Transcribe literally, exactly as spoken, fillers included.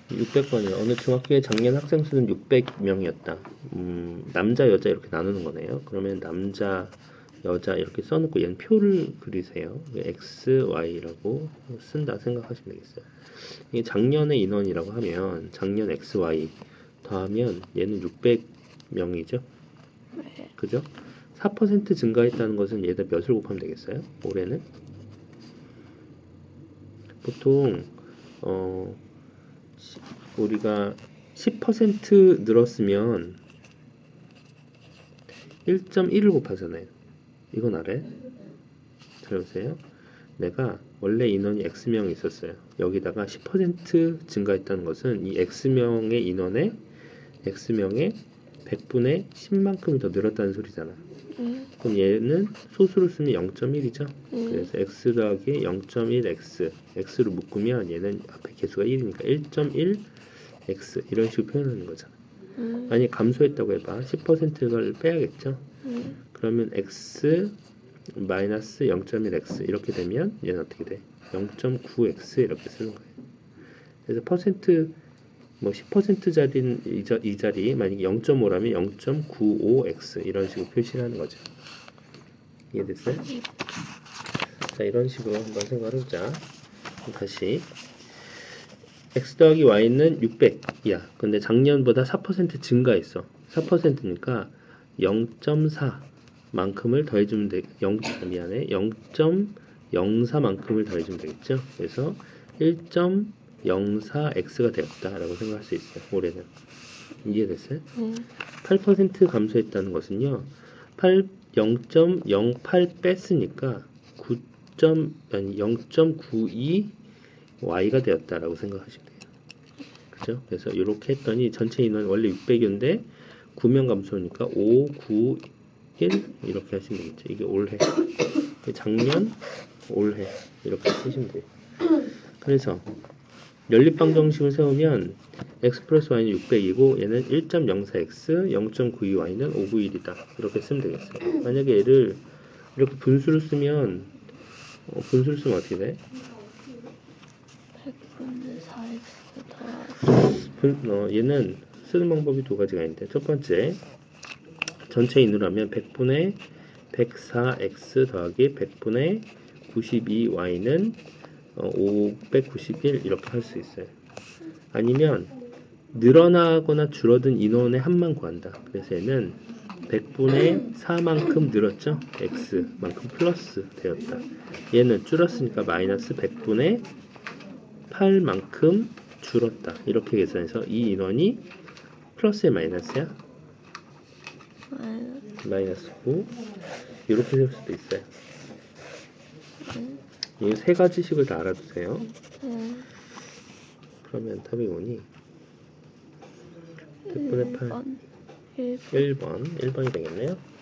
육백 번이요. 어느 중학교의 작년 학생 수는 육백 명이었다. 음, 남자, 여자 이렇게 나누는 거네요. 그러면 남자, 여자 이렇게 써놓고 얘는 표를 그리세요. X, Y라고 쓴다 생각하시면 되겠어요. 이게 작년의 인원이라고 하면 작년 X, Y 더하면 얘는 육백 명이죠. 그죠? 사 퍼센트 증가했다는 것은 얘다 몇을 곱하면 되겠어요? 올해는? 보통 어 우리가 십 퍼센트 늘었으면 일 점 일을 곱하잖아요. 이건 알아요? 잘 보세요. 내가 원래 인원이 X명이 있었어요. 여기다가 십 퍼센트 증가했다는 것은 이 X명의 인원에 X명의 백분의 십만큼이 더 늘었다는 소리잖아. 음. 그럼 얘는 소수로 쓰면 영 점 일이죠. 음. 그래서 x 더하기 영 점 일 x x로 묶으면 얘는 앞에 개수가 일이니까 일 점 일 x 이런 식으로 표현하는 거잖아. 음. 만약 감소했다고 해봐. 십 퍼센트를 빼야겠죠. 음. 그러면 x 마이너스 영 점 일 x 이렇게 되면 얘는 어떻게 돼? 영 점 구 x 이렇게 쓰는 거예요. 그래서 퍼센트 뭐 십 퍼센트짜리 이, 이 자리 만약에 영 점 오라면 영 점 구오 x 이런 식으로 표시를 하는 거죠. 이해됐어요? 자, 이런 식으로 한번 생각을 해보자. 다시 x 더하기 y는 육백이야. 근데 작년보다 사 퍼센트 증가했어. 사 퍼센트니까 영 점 사 만큼을 더해주면 돼. 영, 미안해. 영 점 영사 만큼을 더해주면 되겠죠. 그래서 일 점 영사 x가 되었다라고 생각할 수 있어요. 올해는. 이해됐어요? 음. 팔 퍼센트 감소했다는 것은요. 팔, 영 점 영팔 뺐으니까 구 점, 아니 영 점 구이 y가 되었다라고 생각하시면 돼요. 그죠? 그래서 이렇게 했더니 전체 인원 원래 육백인데 구 명 감소니까 오, 구, 일 이렇게 하시면 되겠죠. 이게 올해. 작년, 올해 이렇게 쓰시면 돼요. 그래서 연립방정식을 세우면 x 플러스 y는 육백이고 얘는 일 점 영사 x, 영 점 구이 y는 오백구십일이다. 이렇게 쓰면 되겠어요. 만약에 얘를 이렇게 분수를 쓰면 어, 분수를 쓰면 어떻게 돼? 백분의 사 x 더하기 분, 어, 얘는 쓰는 방법이 두 가지가 있는데 첫 번째 전체 인으로 하면 백분의 백사 x 더하기 백분의 구십이 y는 어, 오백구십일 이렇게 할 수 있어요. 아니면 늘어나거나 줄어든 인원의 합만 구한다. 그래서 얘는 백분의 사만큼 늘었죠. x만큼 플러스 되었다. 얘는 줄었으니까 마이너스 백분의 팔만큼 줄었다. 이렇게 계산해서 이 인원이 플러스의 마이너스야? 마이너스. 마이너스고 이렇게 될 수도 있어요. 음. 이 세 가지 식을 다 알아두세요. 음. 그러면 답이 오니 백분의 팔 일 번. 일 번 일 번이 되겠네요.